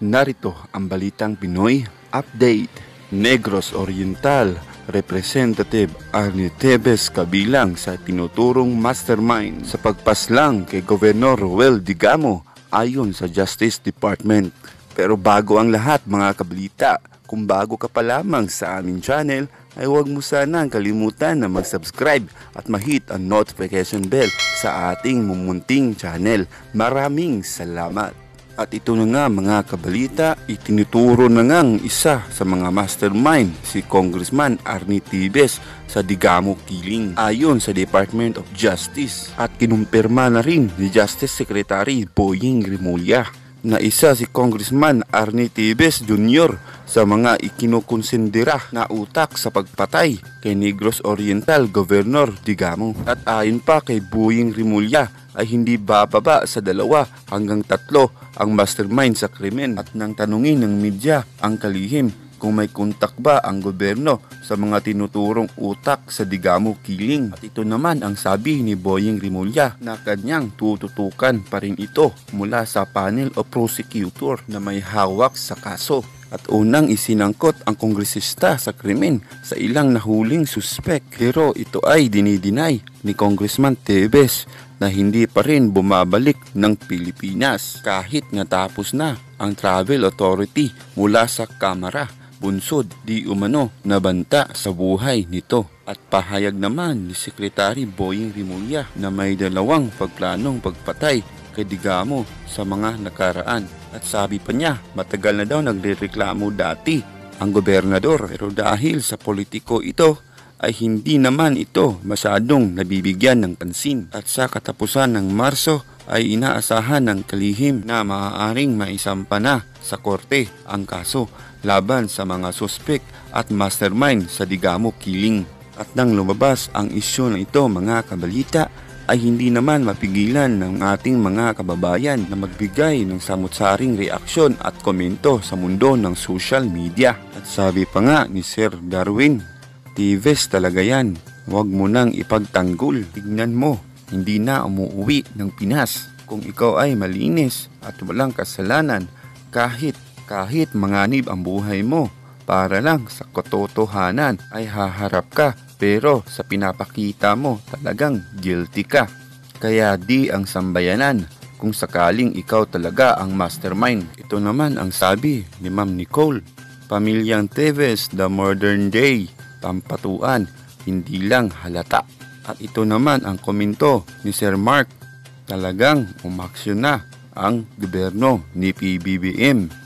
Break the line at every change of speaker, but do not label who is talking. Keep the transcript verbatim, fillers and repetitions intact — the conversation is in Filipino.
Narito ang Balitang Pinoy Update. Negros Oriental Representative Arnie Tevez kabilang sa tinuturong mastermind sa pagpaslang kay Gobernador Roel Digamo ayon sa Justice Department. Pero bago ang lahat mga kabalita, kung bago ka pa lamang sa aming channel, ay huwag mo sanang kalimutan na mag-subscribe at ma-hit ang notification bell sa ating mumunting channel. Maraming salamat! At ito na nga mga kabalita, itinuturo na ngang isa sa mga mastermind si Congressman Arnie Tevez sa Digamo killing ayon sa Department of Justice, at kinumpirma na rin ni Justice Secretary Boying Rimulya na isa si Congressman Arnie Tevez Junior sa mga ikinukonsindera na utak sa pagpatay kay Negros Oriental Governor Digamo. At ayon pa kay Boying Rimulya ay hindi bababa sa dalawa hanggang tatlo ang mastermind sa krimen, at nang tanungin ng media ang kalihim kung may kontak ba ang gobyerno sa mga tinuturong utak sa Digamo killing. At ito naman ang sabi ni Boying Rimulya na kanyang tututukan pa rin ito mula sa panel o prosecutor na may hawak sa kaso. At unang isinangkot ang kongresista sa krimen sa ilang nahuling suspek. Pero ito ay dinidinay ni Congressman Tevez na hindi pa rin bumabalik ng Pilipinas kahit natapos na ang travel authority mula sa Kamara. Bunsod di umano na banta sa buhay nito. At pahayag naman ni Secretary Boying Rimulya na may dalawang pagplanong pagpatay kay Digamo sa mga nakaraan. At sabi pa niya, matagal na daw nagrereklamo dati ang gobernador, pero dahil sa politiko ito ay hindi naman ito masyadong nabibigyan ng pansin. At sa katapusan ng Marso ay inaasahan ng kalihim na maaaring maisampa na sa korte ang kaso laban sa mga suspek at mastermind sa Digamo killing. At nang lumabas ang isyu na ito mga kabalita, ay hindi naman mapigilan ng ating mga kababayan na magbigay ng samut-saring reaksyon at komento sa mundo ng social media. At sabi pa nga ni Sir Darwin, Tevez talaga yan, huwag mo nang ipagtanggol. Tignan mo, hindi na umuwi ng Pinas. Kung ikaw ay malinis at walang kasalanan, kahit kahit manganib ang buhay mo para lang sa katotohanan ay haharap ka. Pero sa pinapakita mo talagang guilty ka. Kaya di ang sambayanan kung sakaling ikaw talaga ang mastermind. Ito naman ang sabi ni Ma'am Nicole, pamilyang Tevez, the modern day, pampatuan, hindi lang halata. At ito naman ang komento ni Sir Mark, talagang umaksyon na ang gobyerno ni P B B M